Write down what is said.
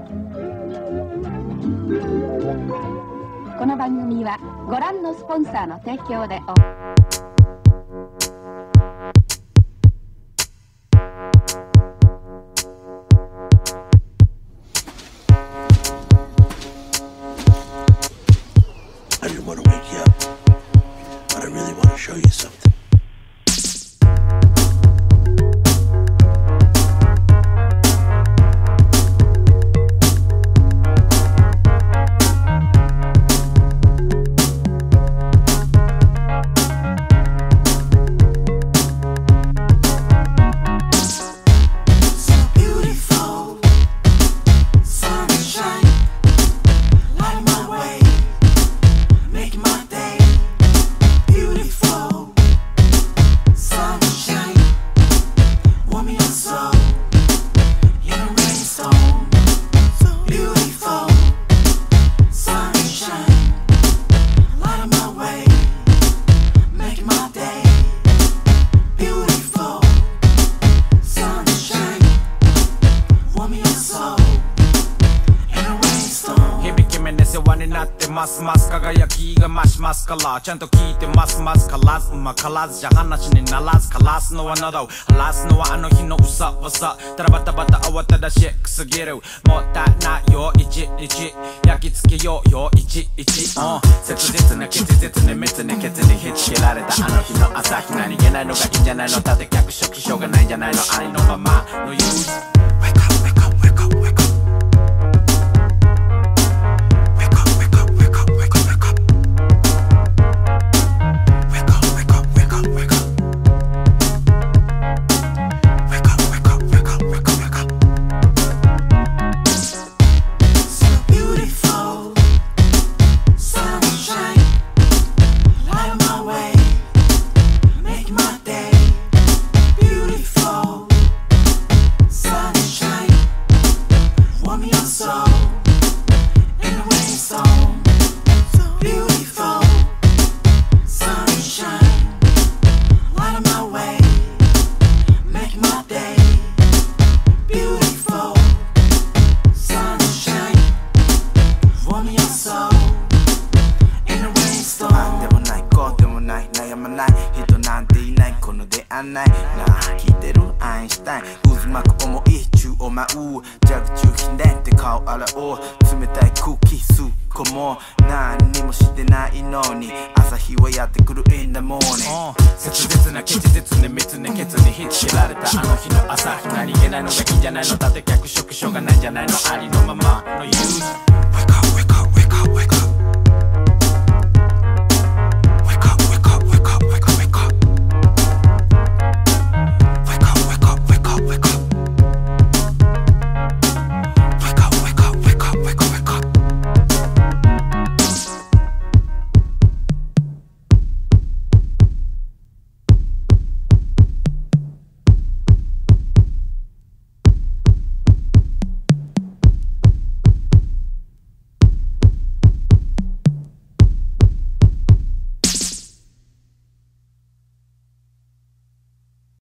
この番組はご覧のスポンサーの提供で I didn't want to wake you up, but I really want to show you something. ますます輝きが増しますからちゃんと聞いてますますからずからずじゃ話にならず枯らすのは喉を晴らすのはあの日のうさわさたらばたばた慌ただしくすぎるもったいないよいちいち焼き付けようよいちいち切実な吉日に密にケツにひっつけられたあの日の朝日何気ないのがいいんじゃないの立て客初期しょうがないんじゃないのありのままの言う Wake up, wake up, wake up, wake up聞いてるアインシュタイン渦巻く思い宙を舞う弱中秘伝って顔洗おう冷たい空気吸う子も何にもしてないのに朝日はやってくる in the morning 切実な吉日に密にケツにひっつけられたあの日の朝日何気ないのがいいんじゃないの立て客職所がないんじゃないのありのままの言う